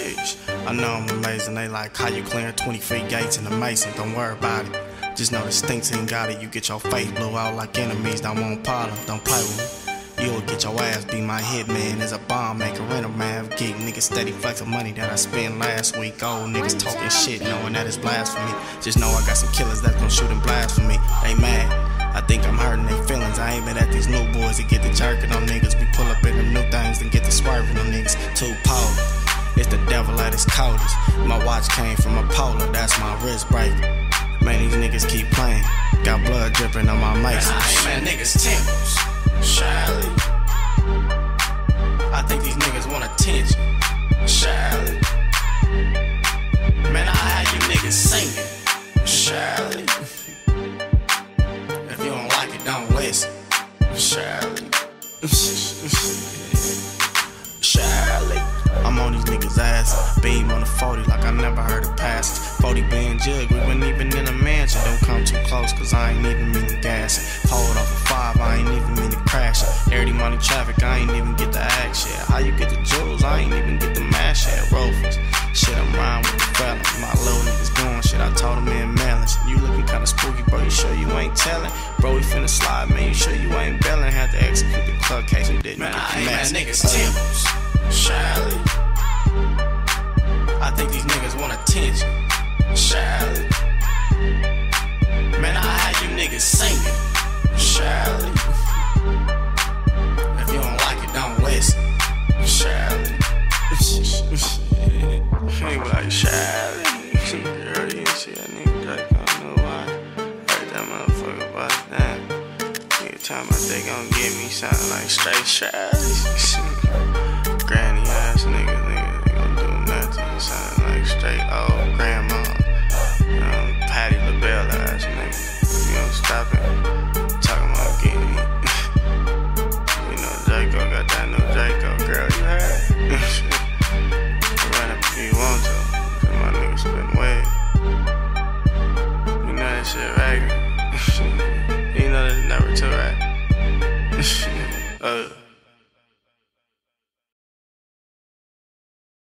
Sheesh. I know I'm amazing. They like how you clearing 20 feet gates in the Mason. Don't worry about it. Just know the stinks ain't got it. You get your face blew out like enemies. Don't want problem. Don't play with me. You'll get your ass be my hitman. As a bomb maker, rental man, geek. Niggas steady flexing money that I spent last week. Old niggas talking shit, knowing that it's blasphemy. Just know I got some killers that's gon' shoot and blast for me. They mad. I think I'm hurting their feelings. I ain't been at these new boys to get the jerking on niggas. We pull up in the new things and get the swerving on niggas. Too polar. It's the devil at its coldest. My watch came from a polar, that's my wrist break. Man, these niggas keep playing. Got blood dripping on my mace. Man, niggas temples. Charlie. I think these niggas want attention. Charlie. Man, I had you niggas singing. Charlie. If you don't like it, don't listen. Charlie. Charlie. I'm on these niggas' ass. Beam on the 40 like I never heard of passes. 40 band jug, we wasn't even in a mansion. Don't come too close, cause I ain't even mean to gas it. Hold off a 5, I ain't even mean to crash it. Dirty money traffic, I ain't even get the act shit. How you get the jewels, I ain't even get the mash at Rovers. Shit, I'm riding with the fellas. My little niggas going shit, I told him in melons. You looking kinda spooky, bro, you sure you ain't telling? Bro, we finna slide, man, you sure you ain't bailing? Had to execute the club case, we didn't man, get the man, mess. niggas temples. Charlie. I think these niggas want attention. Charlie. Man, I had you niggas singing. Charlie. If you don't like it, don't listen. Charlie. He was like, Charlie. Girl, you didn't see that nigga Drake, I don't know why. Heard that motherfucker bust down. Nigga talking about they gon' get me sounding like straight Charlie. Granny ass niggas, they gon' do nothing. Sounding like straight old grandma. Patty LaBelle ass nigga. You don't stop it. Talking about getting me. You know Draco got that new Draco, girl, you heard? Run up if you want to, cause my niggas spin wet. You know that shit regular. You know that's never too right.